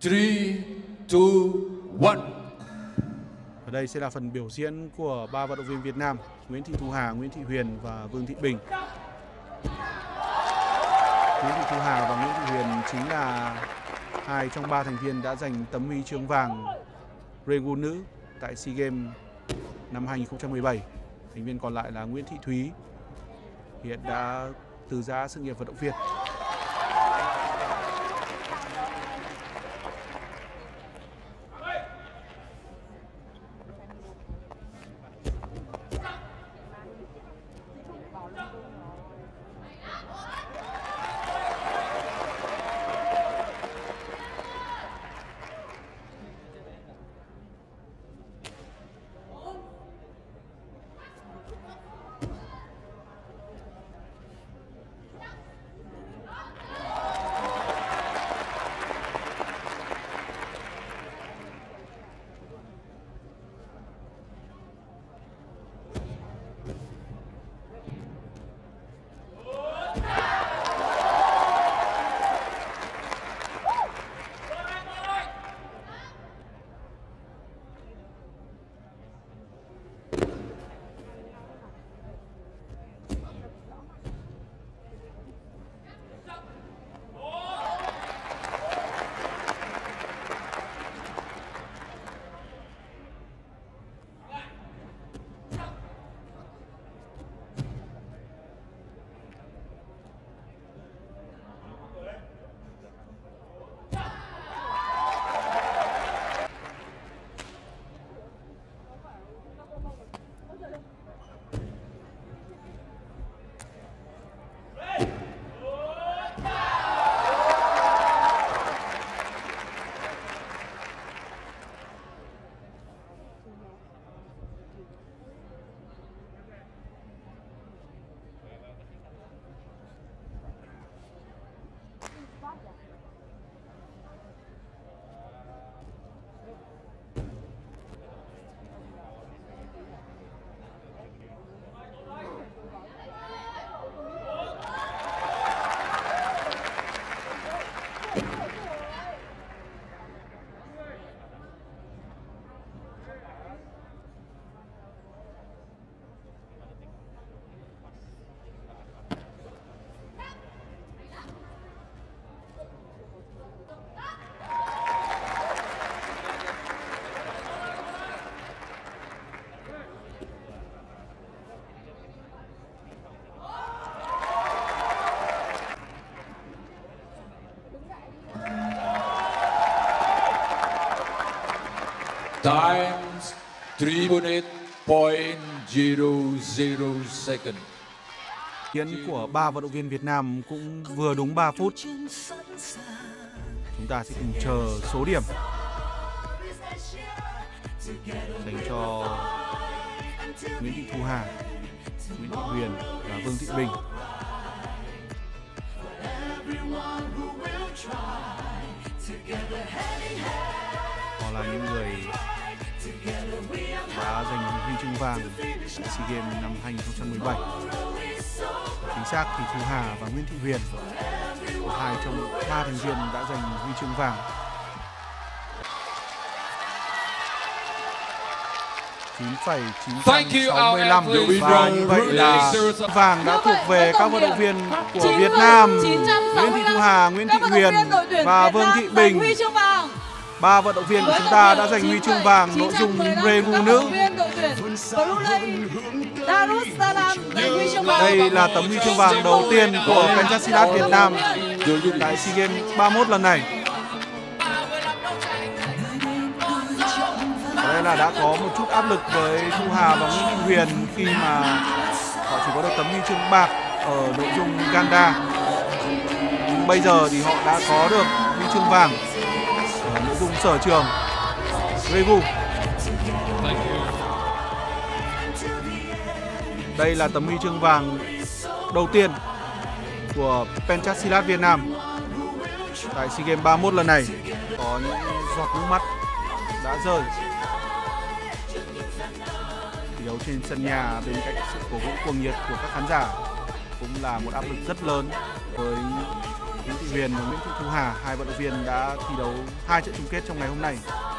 1. Ở đây sẽ là phần biểu diễn của ba vận động viên Việt Nam, Nguyễn Thị Thu Hà, Nguyễn Thị Huyền và Vương Thị Bình. Nguyễn Thị Thu Hà và Nguyễn Thị Huyền chính là hai trong ba thành viên đã giành tấm huy chương vàng Regu nữ tại SEA Games năm 2017. Thành viên còn lại là Nguyễn Thị Thúy, hiện đã từ giã sự nghiệp vận động viên. Times 3.0 second. Tiến của ba vận động viên Việt Nam cũng vừa đúng 3 phút. Chúng ta sẽ cùng chờ số điểm dành cho Nguyễn Thị Thu Hà, Nguyễn Thị Huyền và Vương Thị Bình. Họ là những người đã giành huy chương vàng tại SEA Games năm 2017. Chính xác thì Thu Hà và Nguyễn Thị Huyền là hai trong ba thành viên đã giành huy chương vàng. 9,965 và như vậy là vàng đã thuộc về các vận động viên của Việt Nam, Nguyễn Thị Thu Hà, Nguyễn Thị Huyền và Vương Thị Bình. Ba vận động viên của chúng ta đã giành huy chương vàng nội dung Regu nữ. Đây là tấm huy chương vàng đầu tiên của Pencak Việt Nam tại SEA Games 31 lần này. Đây là đã có một chút áp lực với Thu Hà và Nguyễn Thị Huyền khi mà họ chỉ có được tấm huy chương bạc ở nội dung Ganda. Nhưng bây giờ thì họ đã có được huy chương vàng ở nội dung sở trường Regu. Đây là tấm huy chương vàng đầu tiên của Pencak Việt Nam tại SEA Games 31 lần này. Có những giọt nước mắt đã rơi. Thi đấu trên sân nhà bên cạnh sự cổ vũ cuồng nhiệt của các khán giả cũng là một áp lực rất lớn với Nguyễn Thị Thị Huyền và Nguyễn Thị Thu Hà, hai vận động viên đã thi đấu 2 trận chung kết trong ngày hôm nay.